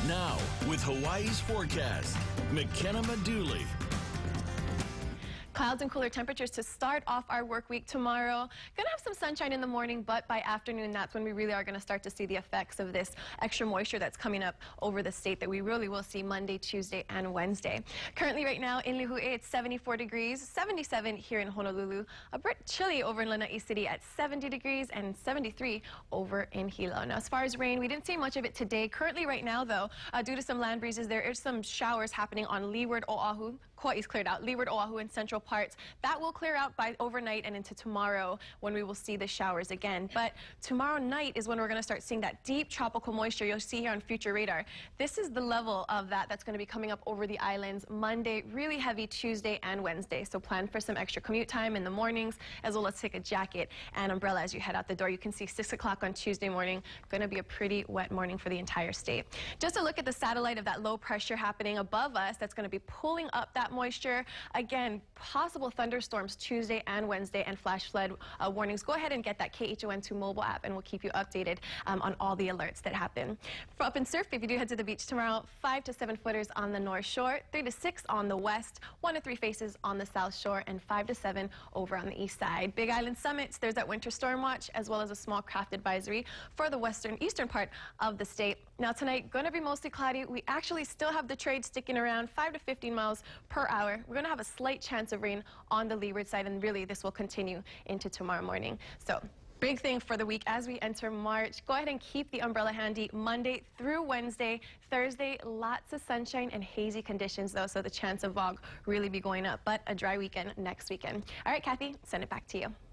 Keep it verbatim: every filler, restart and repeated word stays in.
Now, with Hawaii's forecast, McKenna Maduli. Clouds and cooler temperatures to start off our work week tomorrow. Gonna have some sunshine in the morning, but by afternoon, that's when we really are gonna start to see the effects of this extra moisture that's coming up over the state that we really will see Monday, Tuesday, and Wednesday. Currently right now in Lihue, it's seventy-four degrees, seventy-seven here in Honolulu. A bit chilly over in Lanai City at seventy degrees and seventy-three over in Hilo. Now, as far as rain, we didn't see much of it today. Currently right now, though, uh, due to some land breezes, there is some showers happening on leeward Oahu. Kauai's cleared out. Leeward Oahu and central parts. That will clear out by overnight and into tomorrow when we will see the showers again. But tomorrow night is when we're going to start seeing that deep tropical moisture you'll see here on future radar. This is the level of that that's going to be coming up over the islands Monday, really heavy Tuesday and Wednesday. So plan for some extra commute time in the mornings, as well as take a jacket and umbrella as you head out the door. You can see six o'clock on Tuesday morning. Going to be a pretty wet morning for the entire state. Just a look at the satellite of that low pressure happening above us that's going to be pulling up that moisture. Again, possible thunderstorms Tuesday and Wednesday and flash flood uh, warnings. Go ahead and get that K H O N two mobile app and we'll keep you updated um, on all the alerts that happen. For up and surf, if you do head to the beach tomorrow, five to seven footers on the north shore, three to six on the west, one to three faces on the south shore, and five to seven over on the east side. Big Island summits, there's that winter storm watch as well as a small craft advisory for the western eastern part of the state. Now tonight, going to be mostly cloudy. We actually still have the trade sticking around five to fifteen miles per hour. We're going to have a slight chance of rain on the leeward side, and really this will continue into tomorrow morning. So big thing for the week as we enter March. Go ahead and keep the umbrella handy Monday through Wednesday. Thursday, lots of sunshine and hazy conditions though, so the chance of fog really be going up, but a dry weekend next weekend. All right, Kathy, send it back to you.